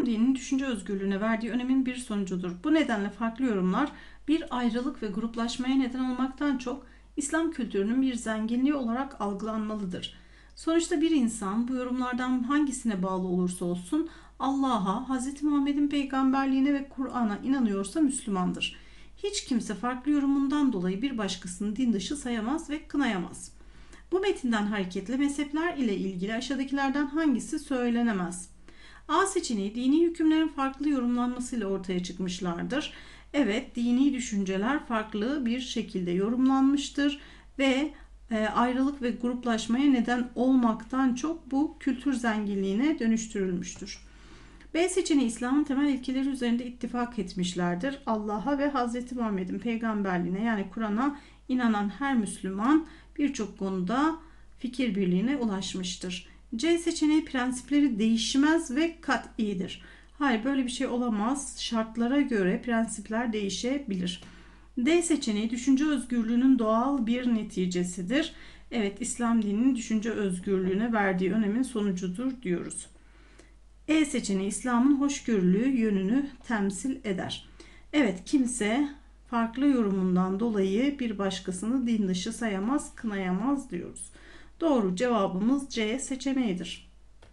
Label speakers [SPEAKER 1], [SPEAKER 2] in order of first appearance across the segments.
[SPEAKER 1] İslam dininin düşünce özgürlüğüne verdiği önemin bir sonucudur. Bu nedenle farklı yorumlar bir ayrılık ve gruplaşmaya neden olmaktan çok İslam kültürünün bir zenginliği olarak algılanmalıdır. Sonuçta bir insan bu yorumlardan hangisine bağlı olursa olsun Allah'a, Hz. Muhammed'in peygamberliğine ve Kur'an'a inanıyorsa Müslümandır. Hiç kimse farklı yorumundan dolayı bir başkasını din dışı sayamaz ve kınayamaz. Bu metinden hareketle mezhepler ile ilgili aşağıdakilerden hangisi söylenemez? A seçeneği dini hükümlerin farklı yorumlanmasıyla ortaya çıkmışlardır. Evet, dini düşünceler farklı bir şekilde yorumlanmıştır ve ayrılık ve gruplaşmaya neden olmaktan çok bu kültür zenginliğine dönüştürülmüştür. B seçeneği İslam'ın temel ilkeleri üzerinde ittifak etmişlerdir. Allah'a ve Hz. Muhammed'in peygamberliğine yani Kur'an'a inanan her Müslüman birçok konuda fikir birliğine ulaşmıştır. C seçeneği prensipleri değişmez ve kat'idir. Hayır, böyle bir şey olamaz. Şartlara göre prensipler değişebilir. D seçeneği düşünce özgürlüğünün doğal bir neticesidir. Evet, İslam dininin düşünce özgürlüğüne verdiği önemin sonucudur diyoruz. E seçeneği İslam'ın hoşgörülü yönünü temsil eder. Evet, kimse farklı yorumundan dolayı bir başkasını din dışı sayamaz, kınayamaz diyoruz. Doğru cevabımız C seçeneğidir.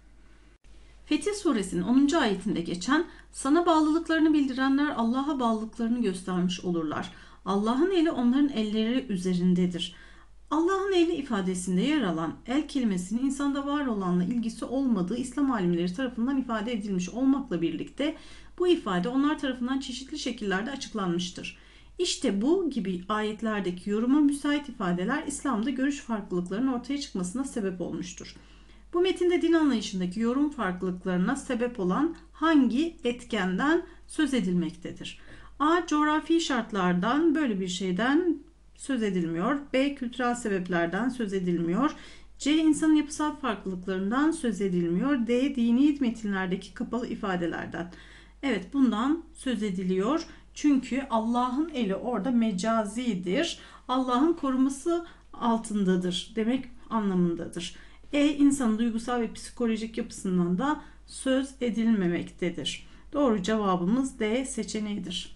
[SPEAKER 1] Fetih Suresinin 10. ayetinde geçen sana bağlılıklarını bildirenler Allah'a bağlılıklarını göstermiş olurlar. Allah'ın eli onların elleri üzerindedir. Allah'ın eli ifadesinde yer alan el kelimesinin insanda var olanla ilgisi olmadığı İslam alimleri tarafından ifade edilmiş olmakla birlikte bu ifade onlar tarafından çeşitli şekillerde açıklanmıştır. İşte bu gibi ayetlerdeki yoruma müsait ifadeler İslam'da görüş farklılıklarının ortaya çıkmasına sebep olmuştur. Bu metinde din anlayışındaki yorum farklılıklarına sebep olan hangi etkenden söz edilmektedir? A. Coğrafi şartlardan böyle bir şeyden söz edilmiyor. B. Kültürel sebeplerden söz edilmiyor. C. İnsanın yapısal farklılıklarından söz edilmiyor. D. Dini metinlerdeki kapalı ifadelerden. Evet, bundan söz ediliyor. Çünkü Allah'ın eli orada mecazidir. Allah'ın koruması altındadır demek anlamındadır. İnsanın duygusal ve psikolojik yapısından da söz edilmemektedir. Doğru cevabımız D seçeneğidir.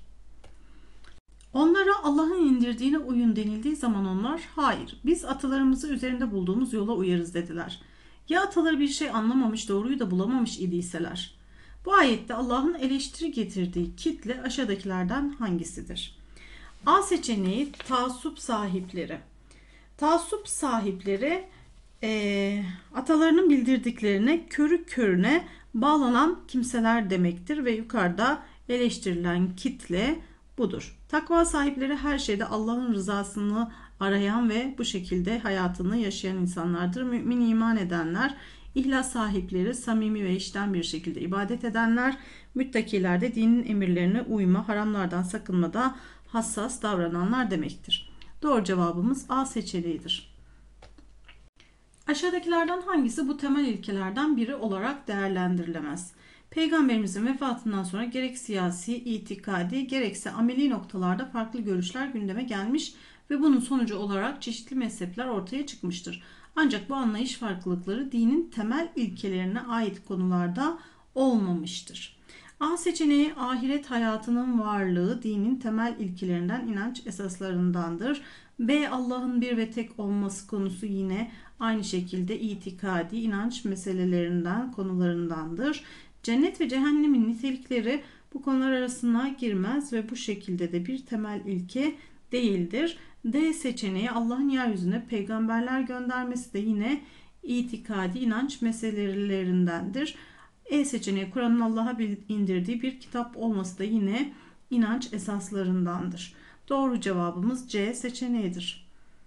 [SPEAKER 1] Onlara Allah'ın indirdiğine uyun denildiği zaman onlar hayır biz atalarımızı üzerinde bulduğumuz yola uyarız dediler. Ya ataları bir şey anlamamış doğruyu da bulamamış idiyseler? Bu ayette Allah'ın eleştiri getirdiği kitle aşağıdakilerden hangisidir? A seçeneği taassup sahipleri. Taassup sahipleri atalarının bildirdiklerine körü körüne bağlanan kimseler demektir ve yukarıda eleştirilen kitle budur. Takva sahipleri her şeyde Allah'ın rızasını arayan ve bu şekilde hayatını yaşayan insanlardır. Mümin iman edenler, ihlas sahipleri samimi ve içten bir şekilde ibadet edenler, müttakiler de dinin emirlerine uyma, haramlardan sakınmada hassas davrananlar demektir. Doğru cevabımız A seçeneğidir. Aşağıdakilerden hangisi bu temel ilkelerden biri olarak değerlendirilemez? Peygamberimizin vefatından sonra gerek siyasi, itikadi, gerekse ameli noktalarda farklı görüşler gündeme gelmiş ve bunun sonucu olarak çeşitli mezhepler ortaya çıkmıştır. Ancak bu anlayış farklılıkları dinin temel ilkelerine ait konularda olmamıştır. A seçeneği ahiret hayatının varlığı dinin temel ilkelerinden, inanç esaslarındandır. B Allah'ın bir ve tek olması konusu yine aynı şekilde itikadi, inanç meselelerinden, konularındandır. Cennet ve cehennemin nitelikleri bu konular arasına girmez ve bu şekilde de bir temel ilke değildir. D seçeneği Allah'ın yeryüzüne peygamberler göndermesi de yine itikadi, inanç meselelerindendir. E seçeneği Kur'an'ın Allah'a indirdiği bir kitap olması da yine inanç esaslarındandır. Doğru cevabımız C seçeneğidir.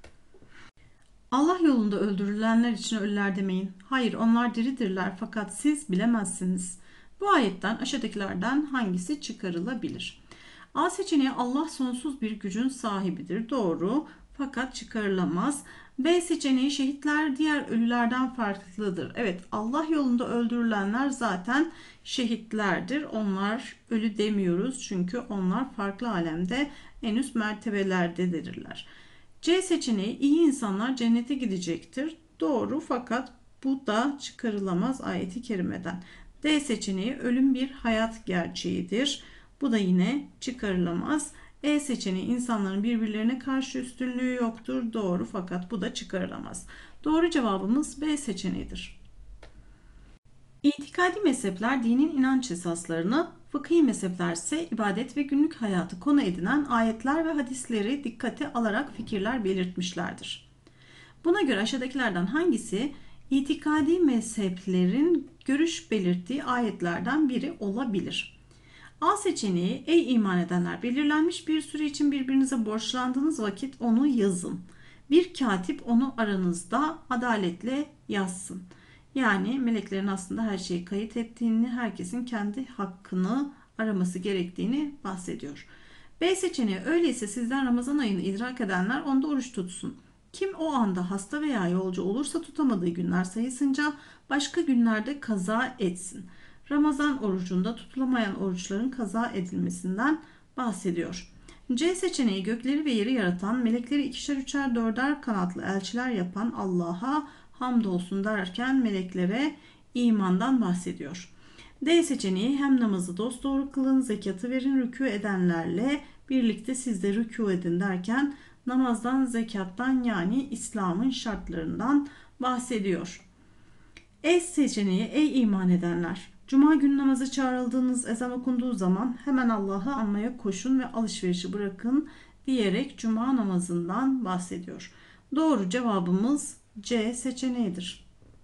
[SPEAKER 1] Allah yolunda öldürülenler için ölüler demeyin. Hayır, onlar diridirler fakat siz bilemezsiniz. Bu ayetten aşağıdakilerden hangisi çıkarılabilir? A seçeneği Allah sonsuz bir gücün sahibidir. Doğru fakat çıkarılamaz. B seçeneği şehitler diğer ölülerden farklıdır. Evet, Allah yolunda öldürülenler zaten şehitlerdir. Onlar ölü demiyoruz çünkü onlar farklı alemde en üst mertebelerdedirler. C seçeneği iyi insanlar cennete gidecektir. Doğru fakat bu da çıkarılamaz ayeti kerimeden. D D seçeneği ölüm bir hayat gerçeğidir. Bu da yine çıkarılamaz. E seçeneği insanların birbirlerine karşı üstünlüğü yoktur. Doğru, fakat bu da çıkarılamaz. Doğru cevabımız B seçeneğidir. İtikadi mezhepler dinin inanç esaslarını, fıkhi mezhepler ise ibadet ve günlük hayatı konu edinen ayetler ve hadisleri dikkate alarak fikirler belirtmişlerdir. Buna göre aşağıdakilerden hangisi itikadi mezheplerin görüş belirttiği ayetlerden biri olabilir? A seçeneği, ey iman edenler, belirlenmiş bir süre için birbirinize borçlandığınız vakit onu yazın. Bir katip onu aranızda adaletle yazsın. Yani meleklerin aslında her şeyi kayıt ettiğini, herkesin kendi hakkını araması gerektiğini bahsediyor. B seçeneği, öyleyse sizden Ramazan ayını idrak edenler onda oruç tutsun. Kim o anda hasta veya yolcu olursa tutamadığı günler sayısınca başka günlerde kaza etsin. Ramazan orucunda tutulamayan oruçların kaza edilmesinden bahsediyor. C seçeneği, gökleri ve yeri yaratan, melekleri ikişer üçer dörder kanatlı elçiler yapan Allah'a hamdolsun derken meleklere imandan bahsediyor. D seçeneği, hem namazı dosdoğru kılın, zekatı verin, rükû edenlerle birlikte siz de rükû edin derken namazdan, zekattan yani İslam'ın şartlarından bahsediyor. E seçeneği, ey iman edenler, Cuma günü namazı çağrıldığınız ezan okunduğu zaman hemen Allah'ı anmaya koşun ve alışverişi bırakın diyerek Cuma namazından bahsediyor. Doğru cevabımız C seçeneğidir.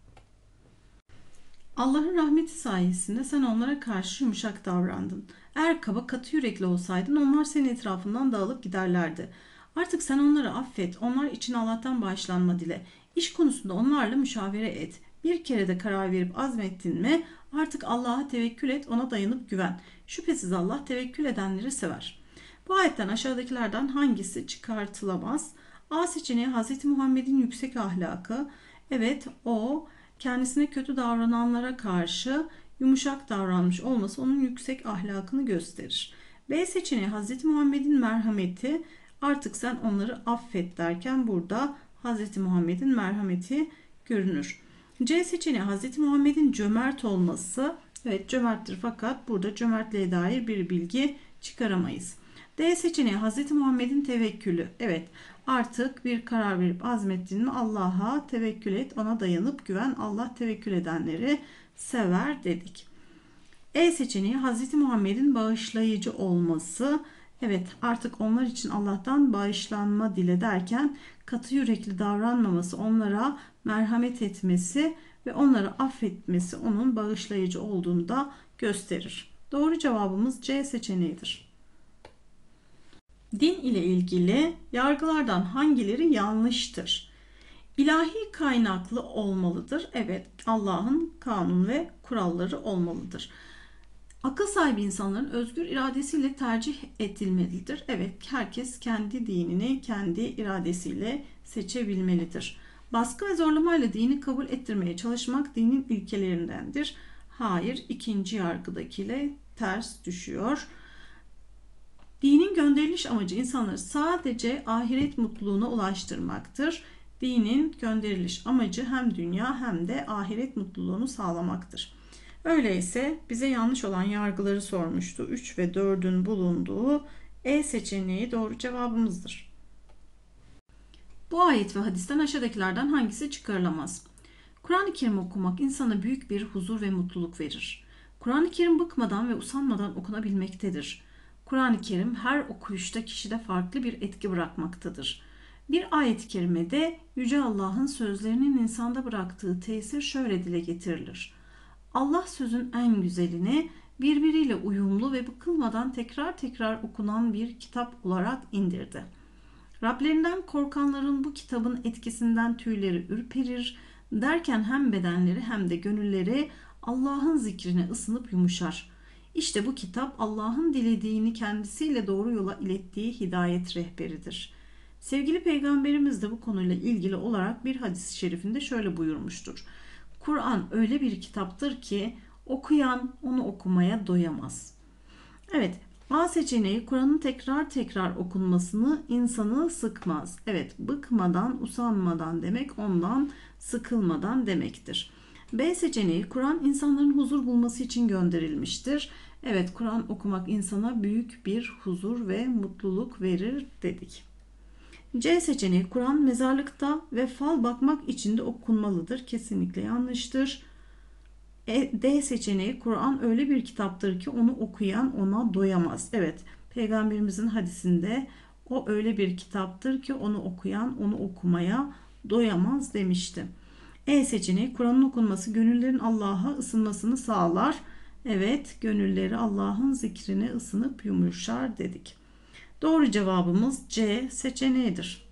[SPEAKER 1] Allah'ın rahmeti sayesinde sen onlara karşı yumuşak davrandın. Eğer kaba, katı yürekli olsaydın onlar senin etrafından dağılıp giderlerdi. Artık sen onları affet, onlar için Allah'tan bağışlanma dile. İş konusunda onlarla müşavere et. Bir kere de karar verip azmettin mi artık Allah'a tevekkül et, ona dayanıp güven. Şüphesiz Allah tevekkül edenleri sever. Bu ayetten aşağıdakilerden hangisi çıkartılamaz? A seçeneği, Hz. Muhammed'in yüksek ahlakı. Evet, o kendisine kötü davrananlara karşı yumuşak davranmış olması onun yüksek ahlakını gösterir. B seçeneği, Hz. Muhammed'in merhameti. Artık sen onları affet derken burada Hz. Muhammed'in merhameti görünür. C seçeneği, Hz. Muhammed'in cömert olması. Evet, cömerttir, fakat burada cömertliğe dair bir bilgi çıkaramayız. D seçeneği, Hz. Muhammed'in tevekkülü. Evet, artık bir karar verip azmettiğinde Allah'a tevekkül et, ona dayanıp güven. Allah tevekkül edenleri sever dedik. E seçeneği, Hz. Muhammed'in bağışlayıcı olması. Evet, artık onlar için Allah'tan bağışlanma dile derken katı yürekli davranmaması, onlara merhamet etmesi ve onları affetmesi onun bağışlayıcı olduğunu da gösterir. Doğru cevabımız C seçeneğidir. Din ile ilgili yargılardan hangileri yanlıştır? İlahi kaynaklı olmalıdır. Evet, Allah'ın kanun ve kuralları olmalıdır. Akıl sahibi insanların özgür iradesiyle tercih edilmelidir. Evet, herkes kendi dinini kendi iradesiyle seçebilmelidir. Baskı ve zorlamayla dini kabul ettirmeye çalışmak dinin ilkelerindendir. Hayır, ikinci yargıdakiyle ters düşüyor. Dinin gönderiliş amacı insanları sadece ahiret mutluluğuna ulaştırmaktır. Dinin gönderiliş amacı hem dünya hem de ahiret mutluluğunu sağlamaktır. Öyleyse bize yanlış olan yargıları sormuştu. 3 ve 4'ün bulunduğu E seçeneği doğru cevabımızdır. Bu ayet ve hadisten aşağıdakilerden hangisi çıkarılamaz? Kur'an-ı Kerim okumak insana büyük bir huzur ve mutluluk verir. Kur'an-ı Kerim bıkmadan ve usanmadan okunabilmektedir. Kur'an-ı Kerim her okuyuşta kişide farklı bir etki bırakmaktadır. Bir ayet-i kerimede Yüce Allah'ın sözlerinin insanda bıraktığı tesir şöyle dile getirilir. Allah sözün en güzelini birbiriyle uyumlu ve bıkılmadan tekrar tekrar okunan bir kitap olarak indirdi. Rablerinden korkanların bu kitabın etkisinden tüyleri ürperir derken hem bedenleri hem de gönülleri Allah'ın zikrine ısınıp yumuşar. İşte bu kitap Allah'ın dilediğini kendisiyle doğru yola ilettiği hidayet rehberidir. Sevgili Peygamberimiz de bu konuyla ilgili olarak bir hadis-i şerifinde şöyle buyurmuştur. Kur'an öyle bir kitaptır ki okuyan onu okumaya doyamaz. Evet, A seçeneği, Kur'an'ın tekrar tekrar okunmasını insanı sıkmaz. Evet, bıkmadan, usanmadan demek ondan sıkılmadan demektir. B seçeneği, Kur'an insanların huzur bulması için gönderilmiştir. Evet, Kur'an okumak insana büyük bir huzur ve mutluluk verir dedik. C seçeneği, Kur'an mezarlıkta ve fal bakmak için de okunmalıdır. Kesinlikle yanlıştır. D seçeneği, Kur'an öyle bir kitaptır ki onu okuyan ona doyamaz. Evet, Peygamberimizin hadisinde o öyle bir kitaptır ki onu okuyan onu okumaya doyamaz demişti. E seçeneği, Kur'an'ın okunması gönüllerin Allah'a ısınmasını sağlar. Evet, gönülleri Allah'ın zikrine ısınıp yumuşar dedik. Doğru cevabımız C seçeneğidir.